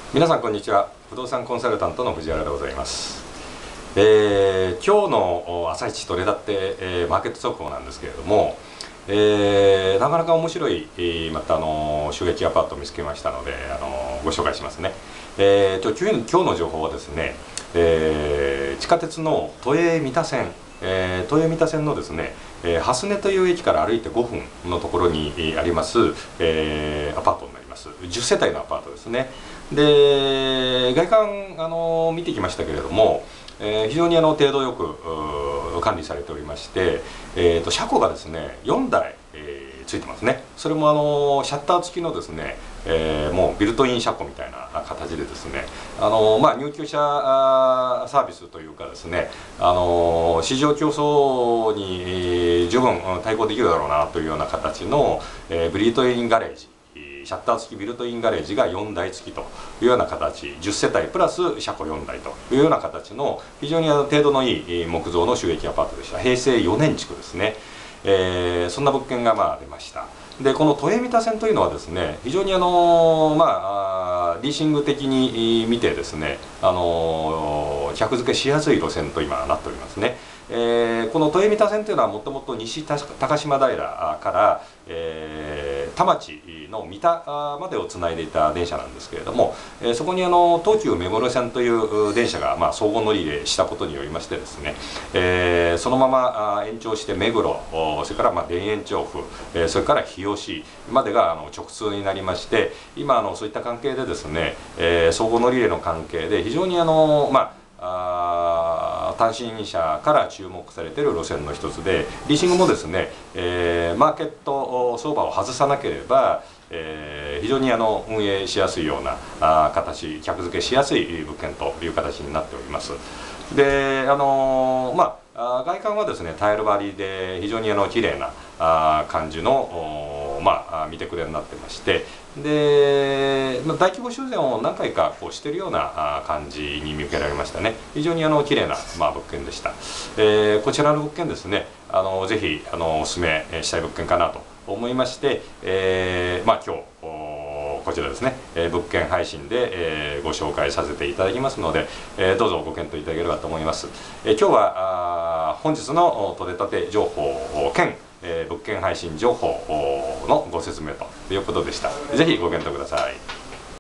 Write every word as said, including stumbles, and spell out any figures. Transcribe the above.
皆さんこんにちは。不動産コンサルタントの藤原でございます。えー、今日の朝一取れたて、えー、マーケット速報なんですけれども、えー、なかなか面白い、えー、またあの収益アパートを見つけましたので、あのご紹介しますね。えー、と今日今日の情報はですね、えー、地下鉄の都営三田線、えー、都営三田線のですね、えー、蓮根という駅から歩いてごふんのところに、えー、あります、えー、アパートになります。じゅっせたいのアパートですね。で外観あの見てきましたけれども、えー、非常にあの程度よく管理されておりまして、えー、と車庫がですねよんだい、えー、ついてますね。それもあのシャッター付きのですね、えー、もうビルトイン車庫みたいな形でですね、あの、まあ、入居者サービスというかですね、あの市場競争に、えー、十分対抗できるだろうなというような形の、えー、ビルトインガレージ、シャッター付きビルトインガレージがよんだい付きというような形、じゅっせたいプラス車庫よんだいというような形の非常に程度のいい木造の収益アパートでした。へいせいよねん築ですね。えー、そんな物件がまあ出ました。でこの都営三田線というのはですね、非常にあのまあリーシング的に見てですね、あの客付けしやすい路線と今なっておりますね。えー、この都営三田線というのはもともと西高島平から、えー、田町の三田までをつないでいた電車なんですけれども、えー、そこにあの東急目黒線という電車が、まあ、相互乗り入れしたことによりましてですね、えー、そのまま延長して目黒、それからまあ田園調布、えー、それから日吉までがあの直通になりまして、今あのそういった関係でですね、えー、相互乗り入れの関係で非常にあのまあ単身者から注目されている路線の一つで、リーシングもですね、えー、マーケット相場を外さなければ、えー、非常にあの運営しやすいようなあ形、客付けしやすい物件という形になっております。で、あのー、まあ外観はですねタイル張りで非常にあの綺麗なあ感じのまあ見てくれになってまして、で大規模修繕を何回かこうしているような感じに見受けられましたね。非常にあの綺麗なまあ物件でした。えー、こちらの物件ですね、あのぜひあのお勧めしたい物件かなと思いまして、えー、まあ今日こちらですね、えー、物件配信で、えー、ご紹介させていただきますので、えー、どうぞご検討いただければと思います。えー、今日はあ本日の取れたて情報兼、えー、物件配信情報のご説明ということでした。ぜひご検討ください。